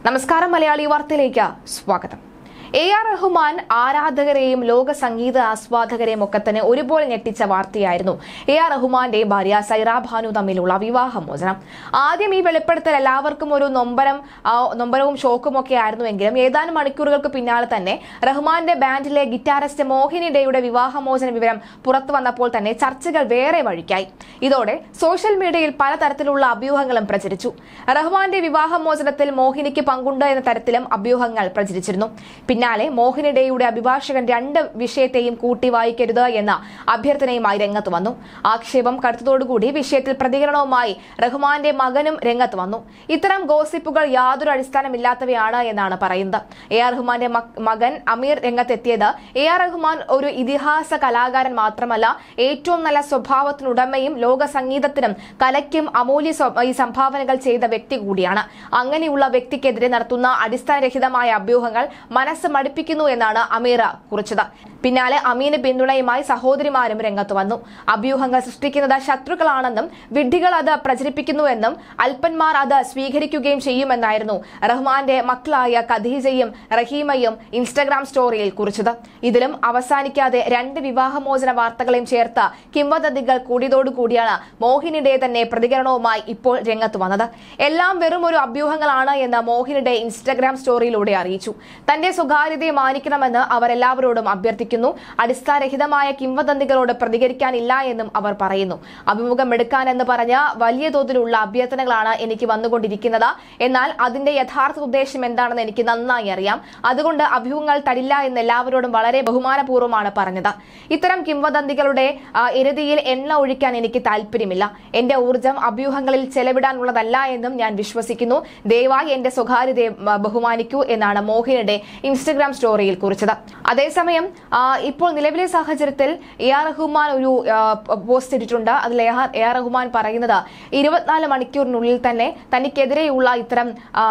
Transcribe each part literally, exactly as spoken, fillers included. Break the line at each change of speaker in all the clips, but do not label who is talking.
നമസ്കാരം, മലയാളി വാർത്തയിലേക്ക് സ്വാഗതം. എ ആർ റഹ്മാൻ ആരാധകരെയും ലോക സംഗീത ആസ്വാദകരെയും ഒക്കെ തന്നെ ഒരുപോലെ ഞെട്ടിച്ച വാർത്തയായിരുന്നു എ ആർ റഹ്മാന്റെ ഭാര്യ സൈറ ഭാനു തമ്മിലുള്ള വിവാഹമോചനം. ആദ്യം ഈ വെളിപ്പെടുത്തൽ എല്ലാവർക്കും ഒരു നൊമ്പരം നൊമ്പരവും ഷോക്കും ഒക്കെ ആയിരുന്നുവെങ്കിലും ഏതാനും മണിക്കൂറുകൾക്ക് പിന്നാലെ തന്നെ റഹ്മാന്റെ ബാൻഡിലെ ഗിറ്റാറിസ്റ്റ് മോഹിനി ഡേയുടെ വിവാഹമോചന വിവരം പുറത്തു വന്നപ്പോൾ തന്നെ ചർച്ചകൾ വേറെ വഴിക്കായി. ഇതോടെ സോഷ്യൽ മീഡിയയിൽ പലതരത്തിലുള്ള അഭ്യൂഹങ്ങളും പ്രചരിച്ചു. റഹ്മാന്റെ വിവാഹമോചനത്തിൽ മോഹിനിക്ക് പങ്കുണ്ട് എന്ന തരത്തിലും അഭ്യൂഹങ്ങൾ പ്രചരിച്ചിരുന്നു. പിന്നാലെ മോഹിനി ഡേയുടെ അഭിഭാഷകൻ രണ്ട് വിഷയത്തെയും കൂട്ടി വായിക്കരുത് എന്ന അഭ്യർത്ഥനയുമായി രംഗത്ത് വന്നു. ആക്ഷേപം കടുത്തതോടുകൂടി വിഷയത്തിൽ പ്രതികരണവുമായി റഹ്മാന്റെ മകനും രംഗത്ത് വന്നു. ഇത്തരം ഗോസിപ്പുകൾ യാതൊരു അടിസ്ഥാനമില്ലാത്തവയാണ് എന്നാണ് പറയുന്നത്. എ ആർ റഹ്മാന്റെ മകൻ അമീർ രംഗത്തെത്തിയത് എ ആർ റഹ്മാൻ ഒരു ഇതിഹാസ കലാകാരൻ മാത്രമല്ല, ഏറ്റവും നല്ല സ്വഭാവത്തിനുടമയും ലോക സംഗീതത്തിനും കലയ്ക്കും അമൂല്യ ഈ സംഭാവനകൾ ചെയ്ത വ്യക്തി കൂടിയാണ്. അങ്ങനെയുള്ള വ്യക്തിക്കെതിരെ നടത്തുന്ന അടിസ്ഥാനരഹിതമായ അഭ്യൂഹങ്ങൾ മനസ്സ് മടുപ്പിക്കുന്നു എന്നാണ് അമീറ കുറിച്ചത്. പിന്നാലെ അമീന് പിന്തുണയുമായി സഹോദരിമാരും രംഗത്ത് വന്നു. അഭ്യൂഹങ്ങൾ സൃഷ്ടിക്കുന്നത് ശത്രുക്കളാണെന്നും വിഡ്ഢികൾ അത് പ്രചരിപ്പിക്കുന്നുവെന്നും അൽപ്പന്മാർ അത് സ്വീകരിക്കുകയും ചെയ്യുമെന്നായിരുന്നു റഹ്മാന്റെ മക്കളായ ഖദീജയും റഹീമയും ഇൻസ്റ്റഗ്രാം സ്റ്റോറിയിൽ കുറിച്ചത്. ഇതിലും അവസാനിക്കാതെ രണ്ട് വിവാഹമോചന വാർത്തകളെയും ചേർത്ത് കിംവദന്തികൾ കൂടിയതോടുകൂടിയാണ് മോഹിനി ഡേ തന്നെ പ്രതികരണവുമായി ഇപ്പോൾ രംഗത്ത് വന്നത്. എല്ലാം വെറും ഒരു അഭ്യൂഹങ്ങളാണ് എന്ന് മോഹിനി ഡേ ഇൻസ്റ്റഗ്രാം സ്റ്റോറിയിലൂടെ അറിയിച്ചു. തന്റെ സ്വകാര്യതയെ മാനിക്കണമെന്ന് അവർ എല്ലാവരോടും അഭ്യർത്ഥിക്കുന്നു. അടിസ്ഥാനരഹിതമായ കിംവദന്തികളോട് പ്രതികരിക്കാനില്ല എന്നും അവർ പറയുന്നു. അഭിമുഖം എടുക്കാനെന്ന് പറഞ്ഞ വലിയ തോതിലുള്ള അഭ്യർത്ഥനകളാണ് എനിക്ക് വന്നുകൊണ്ടിരിക്കുന്നത്. എന്നാൽ അതിന്റെ യഥാർത്ഥ ഉദ്ദേശം എന്താണെന്ന് എനിക്ക് നന്നായി അറിയാം. അതുകൊണ്ട് അഭ്യൂഹങ്ങൾ തരില്ല എന്ന് എല്ലാവരോടും വളരെ ബഹുമാനപൂർവ്വമാണ് പറഞ്ഞത്. ഇത്തരം കിംവദന്തികളുടെ എരുതിയിൽ എണ്ണ ഒഴിക്കാൻ എനിക്ക് താല്പര്യമില്ല. എന്റെ ഊർജ്ജം അഭ്യൂഹങ്ങളിൽ ചെലവിടാനുള്ളതല്ല എന്നും ഞാൻ വിശ്വസിക്കുന്നു. ദയവായി എന്റെ സ്വകാര്യതയെ ബഹുമാനിക്കൂ എന്നാണ് മോഹിനിയുടെ ഇൻസ്റ്റഗ്രാം സ്റ്റോറിയിൽ കുറിച്ചത്. അതേസമയം ഇപ്പോൾ നിലവിലെ സാഹചര്യത്തിൽ എ ആർ റഹ്മാൻ ഒരു പോസ്റ്റ് ഇട്ടിട്ടുണ്ട്. അതിൽ എ ആർ റഹ്മാൻ പറയുന്നത് ഇരുപത്തിനാല് മണിക്കൂറിനുള്ളിൽ തന്നെ തനിക്കെതിരെയുള്ള ഇത്തരം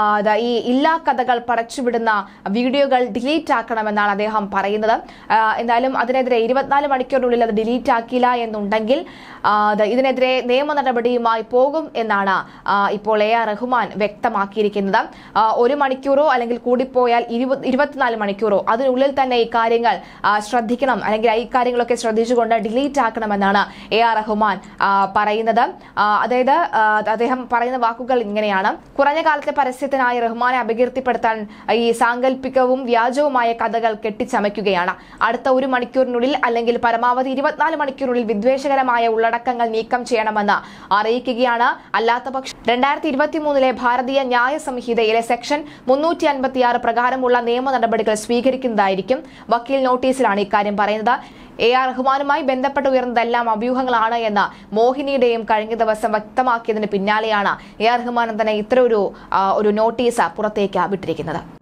ഈ ഇല്ലാ കഥകൾ പടച്ചുവിടുന്ന വീഡിയോകൾ ഡിലീറ്റ് ആക്കണമെന്നാണ് അദ്ദേഹം പറയുന്നത്. എന്തായാലും അതിനെതിരെ ഇരുപത്തിനാല് മണിക്കൂറിനുള്ളിൽ അത് ഡിലീറ്റ് ആക്കിയില്ല എന്നുണ്ടെങ്കിൽ ഇതിനെതിരെ നിയമ നടപടിയുമായി പോകും എന്നാണ് ഇപ്പോൾ എ ആർ റഹ്മാൻ വ്യക്തമാക്കിയിരിക്കുന്നത്. ഒരു മണിക്കൂറോ അല്ലെങ്കിൽ കൂടിപ്പോയാൽ ഇരുപത്തിനാല് മണിക്കൂറോ അതിനുള്ളിൽ തന്നെ ഈ കാര്യങ്ങൾ ശ്രദ്ധിക്കണം, അല്ലെങ്കിൽ ഈ കാര്യങ്ങളൊക്കെ ശ്രദ്ധിച്ചുകൊണ്ട് ഡിലീറ്റ് ആക്കണമെന്നാണ് എ ആർ റഹ്മാൻ പറയുന്നത്. അതായത് അദ്ദേഹം പറയുന്ന വാക്കുകൾ ഇങ്ങനെയാണ്: കുറഞ്ഞ കാലത്തെ പരസ്യത്തിനായി റഹ്മാനെ അപകീർത്തിപ്പെടുത്താൻ ഈ സാങ്കല്പികവും വ്യാജവുമായ കഥകൾ കെട്ടിച്ചമയ്ക്കുകയാണ്. അടുത്ത ഒരു മണിക്കൂറിനുള്ളിൽ അല്ലെങ്കിൽ പരമാവധി ഇരുപത്തിനാല് മണിക്കൂറിനുള്ളിൽ വിദ്വേഷകരമായ ഉള്ളടക്കങ്ങൾ നീക്കം ചെയ്യണമെന്ന് അറിയിക്കുകയാണ്. അല്ലാത്ത പക്ഷം രണ്ടായിരത്തി ഇരുപത്തി മൂന്നിലെ ഭാരതീയ ന്യായ സംഹിതയിലെ സെക്ഷൻ മുന്നൂറ്റി അൻപത്തിയാറ് പ്രകാരമുള്ള നിയമ നടപടികൾ സ്വീകരിക്കുന്നതായിരിക്കും. വക്കീൽ നോട്ടീസിലാണ് ഇക്കാര്യം പറയുന്നത്. എ ആർ റഹ്മാനുമായി ബന്ധപ്പെട്ട് ഉയർന്നതെല്ലാം അഭ്യൂഹങ്ങളാണ് എന്ന് മോഹിനിയുടെയും കഴിഞ്ഞ ദിവസം വ്യക്തമാക്കിയതിന് പിന്നാലെയാണ് എ ആർ റഹ്മാൻ തന്നെ ഇത്തരം ഒരു നോട്ടീസ് പുറത്തേക്ക് വിട്ടിരിക്കുന്നത്.